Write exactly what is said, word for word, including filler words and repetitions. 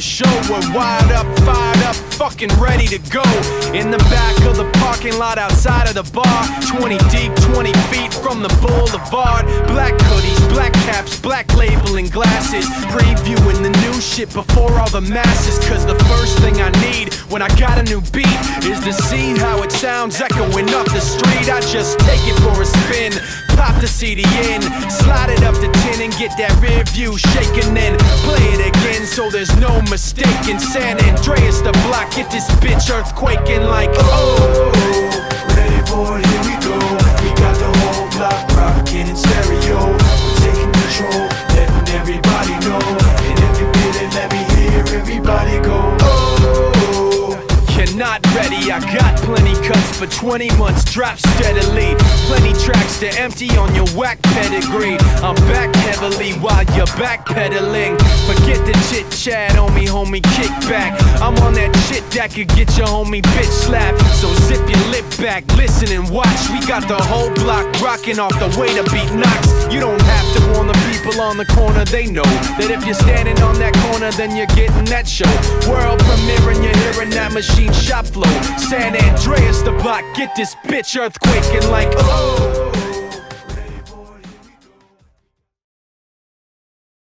the show. We're wired up, fired up, fucking ready to go. In the back of the parking lot outside of the bar, twenty deep, twenty feet from the boulevard. Black hoodies, black caps, black labeling glasses, previewing the new shit before all the masses. Cause the first thing I need when I got a new beat is to see how it sounds echoing up the street. I just take it for a spin, pop the C D in, slide it up to ten and get that rear view shaking, then play it again so there's no mistaking. San Andreas the block, get this bitch earthquaking like oh, ready for it, here we go. We got the whole block rocking in stereo. We're taking control, letting everybody know. And if you feel it, let me hear everybody go oh. You're not ready, I got plenty cuts for twenty months, drop steadily. Plenty tracks to empty on your whack pedigree. I'm back heavily while you're backpedaling. Forget the chit chat, homie, homie, kick back. I'm on that shit that could get your homie bitch slapped. So zip your lip back, listen and watch. We got the whole block rocking off the way the beat knocks. You don't have to warn the people on the corner, they know that if you're standing on that corner, then you're getting that show. World premiere and you're hearing that machine shop flow. San Andreas the block, get this bitch earthquaking like oh.